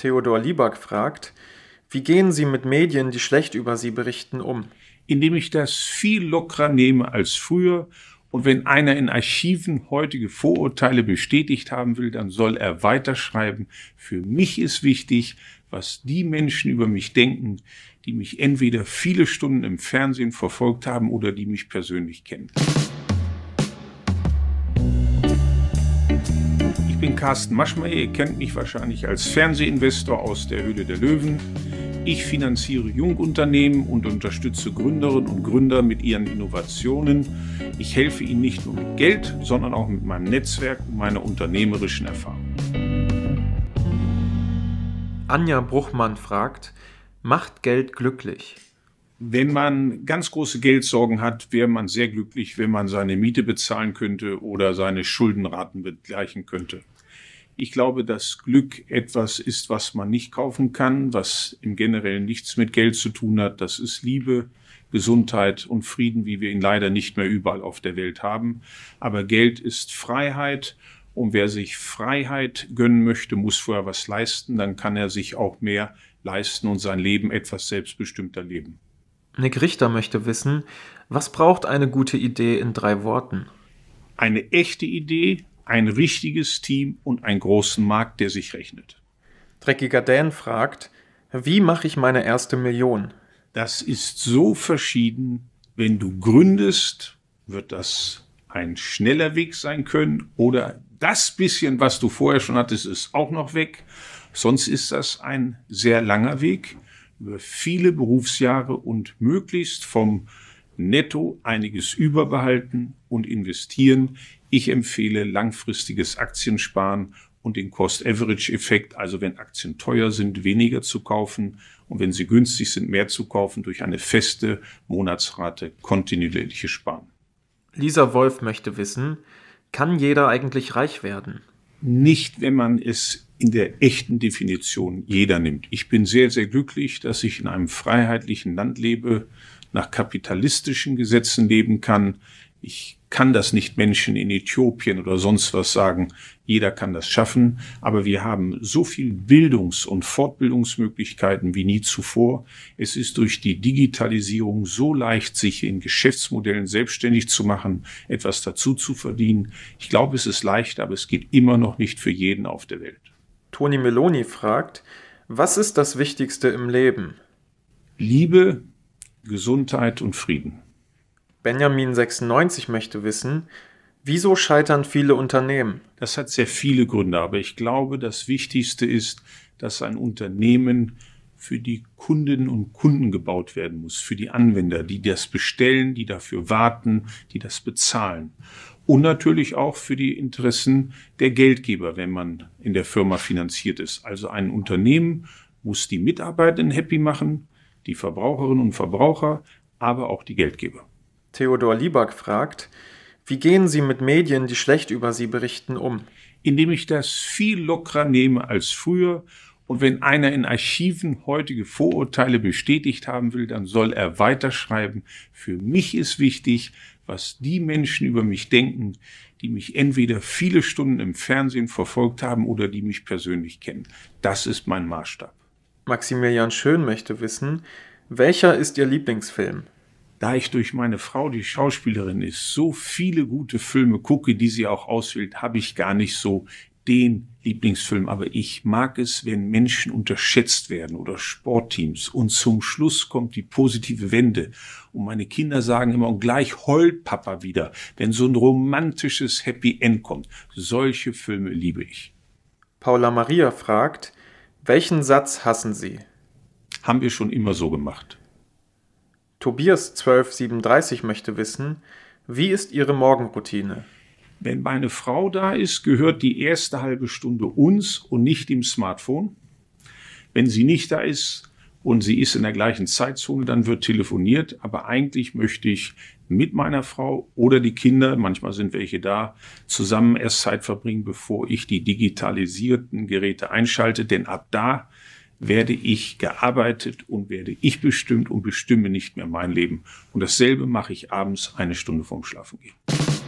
Theodor Liebak fragt: Wie gehen Sie mit Medien, die schlecht über Sie berichten, um? Indem ich das viel lockerer nehme als früher. Und wenn einer in Archiven heutige Vorurteile bestätigt haben will, dann soll er weiterschreiben. Für mich ist wichtig, was die Menschen über mich denken, die mich entweder viele Stunden im Fernsehen verfolgt haben oder die mich persönlich kennen. Ich bin Carsten Maschmeyer, ihr kennt mich wahrscheinlich als Fernsehinvestor aus der Höhle der Löwen. Ich finanziere Jungunternehmen und unterstütze Gründerinnen und Gründer mit ihren Innovationen. Ich helfe ihnen nicht nur mit Geld, sondern auch mit meinem Netzwerk und meiner unternehmerischen Erfahrung. Anja Bruchmann fragt: Macht Geld glücklich? Wenn man ganz große Geldsorgen hat, wäre man sehr glücklich, wenn man seine Miete bezahlen könnte oder seine Schuldenraten begleichen könnte. Ich glaube, dass Glück etwas ist, was man nicht kaufen kann, was im Generellen nichts mit Geld zu tun hat. Das ist Liebe, Gesundheit und Frieden, wie wir ihn leider nicht mehr überall auf der Welt haben. Aber Geld ist Freiheit. Und wer sich Freiheit gönnen möchte, muss vorher was leisten. Dann kann er sich auch mehr leisten und sein Leben etwas selbstbestimmter leben. Nick Richter möchte wissen: Was braucht eine gute Idee in 3 Worten? Eine echte Idee, ein richtiges Team und einen großen Markt, der sich rechnet. Dreckiger Dan fragt: Wie mache ich meine erste Million? Das ist so verschieden. Wenn du gründest, wird das ein schneller Weg sein können oder das bisschen, was du vorher schon hattest, ist auch noch weg. Sonst ist das ein sehr langer Weg über viele Berufsjahre und möglichst vom Netto einiges überbehalten und investieren. Ich empfehle langfristiges Aktiensparen und den Cost-Average-Effekt, also wenn Aktien teuer sind, weniger zu kaufen und wenn sie günstig sind, mehr zu kaufen durch eine feste Monatsrate, kontinuierliches Sparen. Lisa Wolf möchte wissen: Kann jeder eigentlich reich werden? Nicht, wenn man es in der echten Definition jeder nimmt. Ich bin sehr, sehr glücklich, dass ich in einem freiheitlichen Land lebe, nach kapitalistischen Gesetzen leben kann. Ich kann das nicht Menschen in Äthiopien oder sonst was sagen. Jeder kann das schaffen. Aber wir haben so viel Bildungs- und Fortbildungsmöglichkeiten wie nie zuvor. Es ist durch die Digitalisierung so leicht, sich in Geschäftsmodellen selbstständig zu machen, etwas dazu zu verdienen. Ich glaube, es ist leicht, aber es geht immer noch nicht für jeden auf der Welt. Toni Meloni fragt: Was ist das Wichtigste im Leben? Liebe, Gesundheit und Frieden. Benjamin96 möchte wissen: Wieso scheitern viele Unternehmen? Das hat sehr viele Gründe, aber ich glaube, das Wichtigste ist, dass ein Unternehmen für die Kundinnen und Kunden gebaut werden muss, für die Anwender, die das bestellen, die dafür warten, die das bezahlen. Und natürlich auch für die Interessen der Geldgeber, wenn man in der Firma finanziert ist. Also ein Unternehmen muss die Mitarbeitenden happy machen, die Verbraucherinnen und Verbraucher, aber auch die Geldgeber. Theodor Liebak fragt: Wie gehen Sie mit Medien, die schlecht über Sie berichten, um? Indem ich das viel lockerer nehme als früher. Und wenn einer in Archiven heutige Vorurteile bestätigt haben will, dann soll er weiterschreiben. Für mich ist wichtig, was die Menschen über mich denken, die mich entweder viele Stunden im Fernsehen verfolgt haben oder die mich persönlich kennen. Das ist mein Maßstab. Maximilian Schön möchte wissen: Welcher ist Ihr Lieblingsfilm? Da ich durch meine Frau, die Schauspielerin ist, so viele gute Filme gucke, die sie auch auswählt, habe ich gar nicht so den Lieblingsfilm. Aber ich mag es, wenn Menschen unterschätzt werden oder Sportteams. Und zum Schluss kommt die positive Wende. Und meine Kinder sagen immer, und gleich heult Papa wieder, wenn so ein romantisches Happy End kommt. Solche Filme liebe ich. Paula Maria fragt: Welchen Satz hassen Sie? Haben wir schon immer so gemacht. Tobias 1237 möchte wissen: Wie ist Ihre Morgenroutine? Wenn meine Frau da ist, gehört die erste halbe Stunde uns und nicht dem Smartphone. Wenn sie nicht da ist und sie ist in der gleichen Zeitzone, dann wird telefoniert. Aber eigentlich möchte ich mit meiner Frau oder die Kinder, manchmal sind welche da, zusammen erst Zeit verbringen, bevor ich die digitalisierten Geräte einschalte. Denn ab da werde ich gearbeitet und werde ich bestimmt und bestimme nicht mehr mein Leben. Und dasselbe mache ich abends 1 Stunde vorm Schlafengehen.